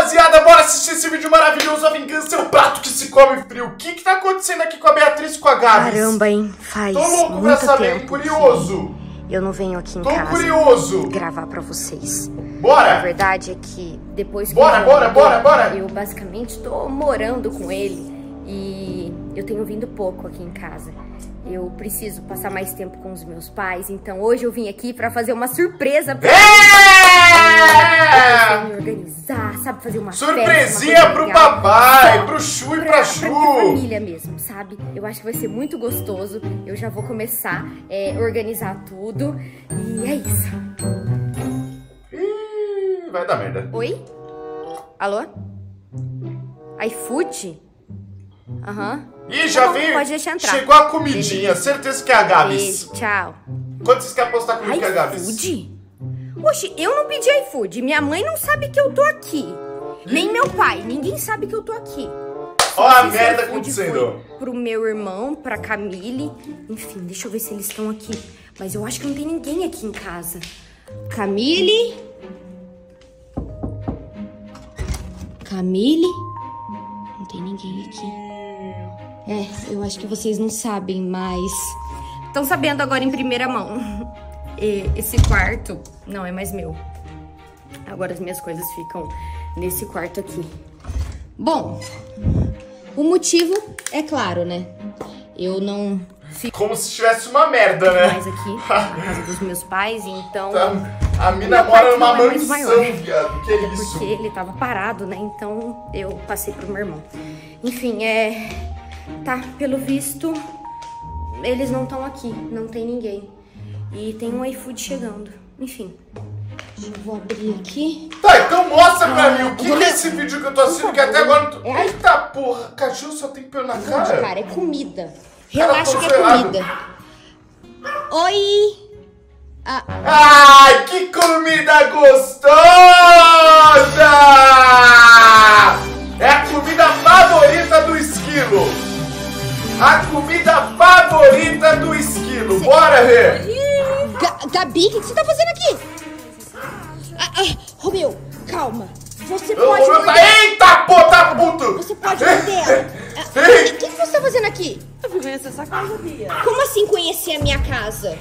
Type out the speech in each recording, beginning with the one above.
rapaziada, bora assistir esse vídeo maravilhoso. A vingança é um prato que se come frio. O que tá acontecendo aqui com a Beatriz e com a Gabi? Caramba, hein? Faz tô louco muito pra saber, tempo curioso. Eu não venho aqui em tô casa curioso. gravar pra vocês. Bora! A verdade é que depois que bora. eu basicamente tô morando com ele e eu tenho vindo pouco aqui em casa. Eu preciso passar mais tempo com os meus pais, então hoje eu vim aqui pra fazer uma surpresa pra me organizar, sabe? Fazer uma surpresinha festa, pro legal. papai, pro Chu e pra Chu. Pra minha família mesmo, sabe? Eu acho que vai ser muito gostoso. Eu já vou começar a organizar tudo e é isso. Ih, vai dar merda. Oi? Alô? iFood? Aham. Ih, já Tá bom, veio. pode deixar entrar. Chegou a comidinha, certeza que é a Gabi. Beijo, tchau. Quanto vocês querem apostar comigo que é a Gabi? iFood? Oxe, eu não pedi iFood. Minha mãe não sabe que eu tô aqui. Nem meu pai. Ninguém sabe que eu tô aqui. Ó a Esse merda iFood acontecendo. foi pro meu irmão, pra Camille. Enfim, deixa eu ver se eles estão aqui. Mas eu acho que não tem ninguém aqui em casa. Camille? Camille? Não tem ninguém aqui. Eu acho que vocês não sabem, mas... Estão sabendo agora em primeira mão. Esse quarto não é mais meu. Agora as minhas coisas ficam nesse quarto aqui. Bom, o motivo é claro, né? Eu não fico Como se tivesse uma merda, né? mais aqui na casa dos meus pais, então... A mina mora numa não é mais mansão, maior. viado. Que é isso? Porque ele tava parado, né? Então eu passei pro meu irmão. Enfim, tá, pelo visto, eles não estão aqui, não tem ninguém. E tem um iFood chegando. Enfim, eu vou abrir aqui. Tá, então mostra pra mim o que é esse vídeo que eu tô assistindo, que até agora... Eita porra, cachorro só tem pelo na cara. Cara, é comida. Cara, Relaxa que é congelado. comida. Oi! Ai, que comida gostosa! É a comida favorita do esquilo. A comida favorita do esquilo. Bora ver. Gabi, o que você tá fazendo aqui? Romeu, calma. Você pode morder. Eita, pô, tá puto! Você pode morder ela. O que você tá fazendo aqui? Eu fui conhecer essa casa, Bia. Como assim conhecer a minha casa?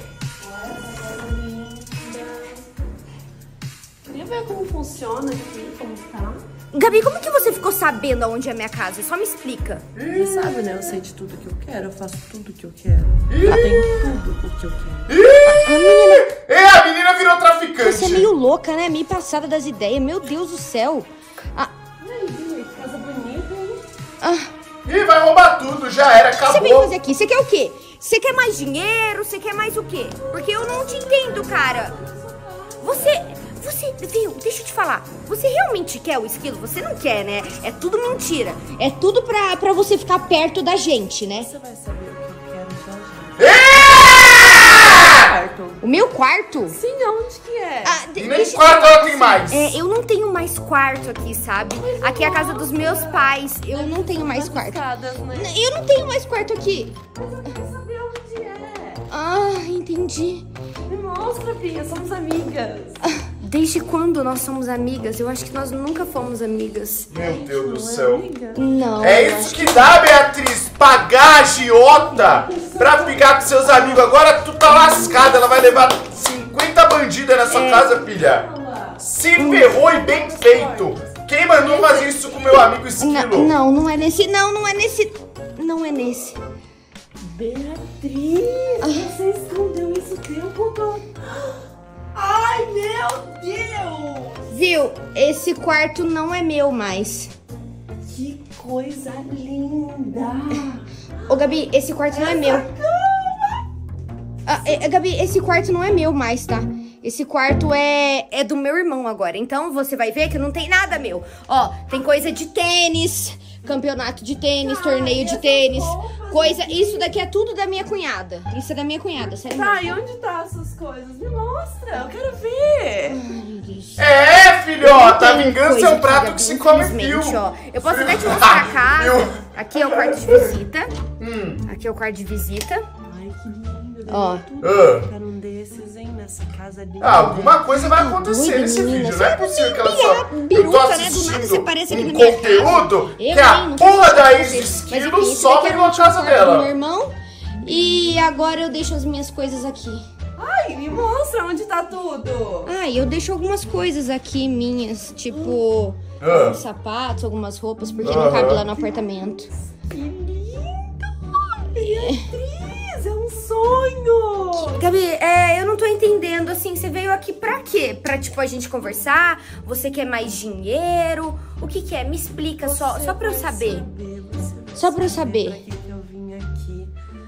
Queria ver como funciona aqui, como tá. Gabi, como que você ficou sabendo aonde é a minha casa? Só me explica. Você sabe, né? Eu sei de tudo que eu quero, eu faço tudo que eu quero. Eu tenho tudo o que eu quero. A menina virou traficante. Você é meio louca, né? Meio passada das ideias. Meu Deus do céu. E aí, Bia, que casa bonita, hein? Ih, vai roubar tudo, já era, O que você veio acabou. fazer aqui? Você quer o quê? Você quer mais dinheiro? Você quer mais o quê? Porque eu não te entendo, cara. Você, viu? Deixa eu te falar. Você realmente quer o esquilo? Você não quer, né? É tudo mentira. É tudo pra você ficar perto da gente, né? Você vai saber o que eu quero já já. Quarto. O meu quarto? Sim, aonde que é? Nem quarto ela tem mais. Eu não tenho mais quarto aqui, sabe? Aqui é a casa dos meus pais. Eu não tenho mais quarto. Escadas, né? Eu não tenho mais quarto aqui. Mas eu quero saber onde é. Entendi. Me mostra, Bia, somos amigas. Desde quando nós somos amigas? Eu acho que nós nunca fomos amigas. Meu Deus do Não é céu. amiga? Não. É eu isso que dá, Beatriz, pagar a agiota pra ficar com seus amigos. Agora tu tá lascada, ela vai levar 50 bandidas na sua casa, filha. Se ferrou e bem feito. Quem mandou fazer isso com meu amigo esquilo? Não é nesse. Não é nesse. Não é nesse. Beatriz, você escondeu isso o tempo todo. Ai, meu Deus! Viu? Esse quarto não é meu mais. Que coisa linda! Ô, Gabi, esse quarto não é meu. Gabi, esse quarto não é meu mais, tá? Esse quarto é do meu irmão agora. Então você vai ver que não tem nada meu. Ó, tem coisa de tênis, campeonato de tênis, torneio de tênis, coisa. Isso daqui é tudo da minha cunhada. Isso é da minha cunhada, sério Tá, mesmo. e onde tá essas coisas? Me mostra, eu quero ver. Ai, meu Deus. Filhota, a Tem vingança coisa é um aqui, prato Gabi, que se come fio. infelizmente, ó. Eu posso até te mostrar a casa. Fio. Aqui é o quarto de visita. Aqui é o quarto de visita. Ai, que lindo. Ó. Eu quero um desses, hein, nessa essa casa ali. Ah, alguma coisa vai acontecer doida, nesse menina. vídeo. Não é possível que ela só... Eu tô Biruta, né? Do nada assistindo você aparece aqui um na minha conteúdo casa. que a porra da ex-esquilo sobe na casa Meu dela. irmão. E agora eu deixo as minhas coisas aqui. Ai, me mostra onde tá tudo. Ah, e eu deixo algumas coisas aqui minhas, tipo uns sapatos, algumas roupas, porque não cabe lá no apartamento. Que lindo! Beatriz, é um sonho! Gabi, eu não tô entendendo, assim, você veio aqui pra quê? Pra, tipo, a gente conversar? Você quer mais dinheiro? O que que é? Me explica só pra eu saber. Só pra eu saber. Pra que eu vim aqui?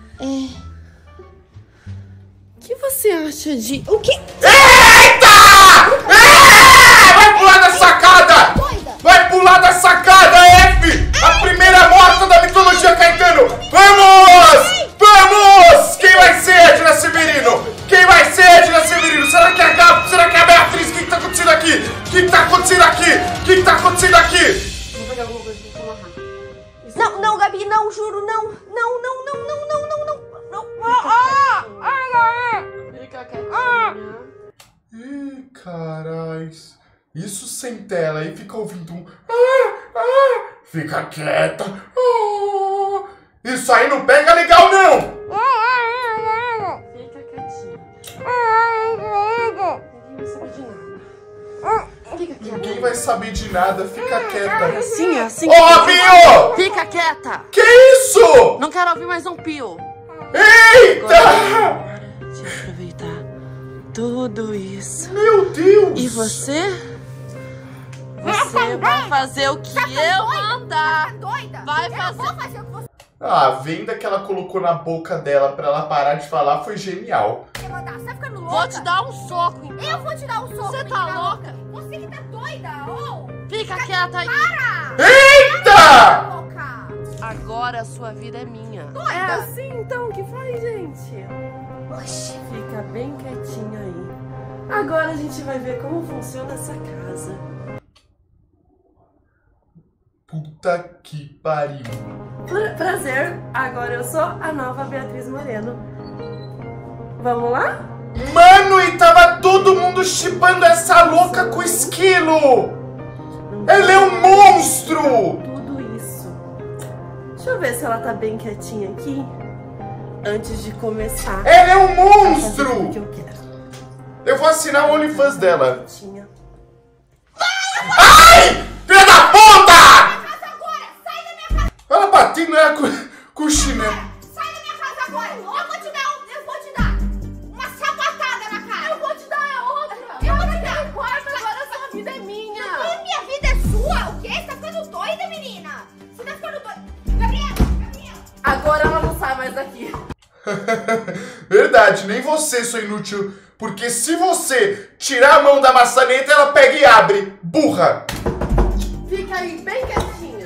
O que você acha de... O que? Eita! Vai pular da sacada! Vai pular da sacada, F! A primeira morta da mitologia Caetano! Vamos! Vamos! Quem vai ser Edna Severino? Quem vai ser Edna Severino? Será que é a Gabi? Será que é a Beatriz? O que tá acontecendo aqui? O que tá acontecendo aqui? O que tá acontecendo aqui? Vou pegar alguma coisa pra colocar. Não, Gabi, não, juro, não. Não. Fica quietinha. Ih, carais. Isso sem tela aí fica ouvindo um... Fica quieta. Isso aí não pega legal, não. Fica quietinha. Ninguém vai saber de nada. Fica quieta. Ninguém vai saber de nada, fica quieta. Assim. Ô, Pio! Fica quieta. Que isso? Não quero ouvir mais um pio. Eita! Agora de aproveitar tudo isso. Meu Deus! E você? Você vai fazer o que eu mandar. Doida? Vai fazer. Vou fazer o que você A venda que ela colocou na boca dela pra ela parar de falar foi genial. mandar. Você tá ficando louca? Vou te dar um soco, então. Eu vou te dar um soco. Você tá menina louca? Você que tá doida, ô! Fica quieta aí. Eita! Louca! Agora a sua vida é minha. Doida! É assim então que faz, gente. Oxi. Fica bem quietinha aí. Agora a gente vai ver como funciona essa casa. Puta que pariu. Prazer, agora eu sou a nova Beatriz Moreno. Vamos lá? Mano, e tava todo mundo chipando essa louca com o esquilo! Ela é um monstro! Tudo isso. Deixa eu ver se ela tá bem quietinha aqui. Antes de começar. Ela é um a fazer monstro! o que eu quero. Eu vou assinar o OnlyFans dela. Quietinha. Ai! Filha da puta! Ela batendo ela com o chinelo. Sai da minha casa agora! Eu vou te dar uma sapatada na cara! Eu vou te dar outra! Eu vou te dar! Agora sua vida é minha! E minha vida é sua? O quê? Você tá ficando doida, menina? Você tá ficando doida? Gabriela! Agora ela não sai mais daqui. Verdade, nem você, sou inútil. Porque se você tirar a mão da maçaneta, ela pega e abre. Burra! Fica aí bem quietinha.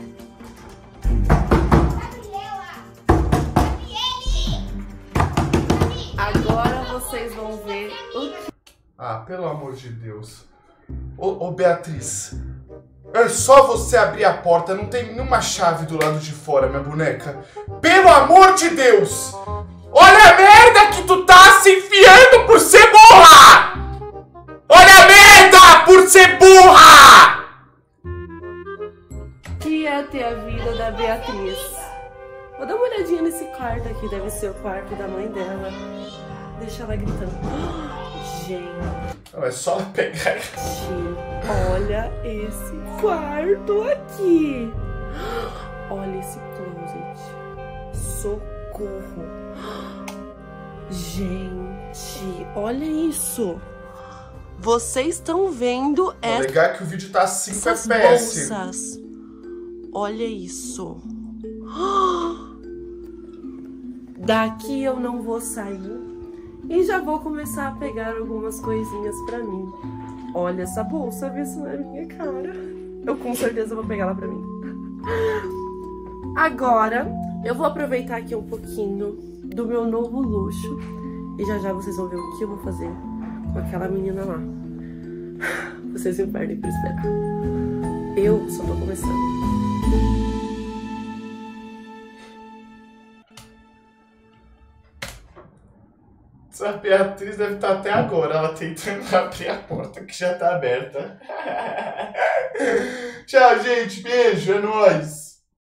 Agora vocês vão ver o que... Ah, pelo amor de Deus. Ô, Beatriz, é só você abrir a porta, não tem nenhuma chave do lado de fora, minha boneca. Pelo amor de Deus! Olha a merda que tu tá se enfiando por ser burra! Olha a merda por ser burra! que é ter a vida da Beatriz. Vou dar uma olhadinha nesse quarto aqui, deve ser o quarto da mãe dela. Deixa ela gritando. Gente, Não, é só ela pegar. olha esse quarto aqui. Olha esse closet. Socorro. Gente, olha isso. Vocês estão vendo O legal é que o vídeo tá 5 essas FPS. bolsas. Olha isso. Daqui eu não vou sair. E já vou começar a pegar algumas coisinhas pra mim. Olha essa bolsa, vê se não é minha cara. Eu com certeza vou pegar ela pra mim. Agora, eu vou aproveitar aqui um pouquinho do meu novo luxo. E já já vocês vão ver o que eu vou fazer com aquela menina lá. Vocês me perdem por esperar. Eu só tô começando. Nossa, a Beatriz deve estar até agora, ela tentando abrir a porta que já tá aberta. Tchau, gente. Beijo, é nóis.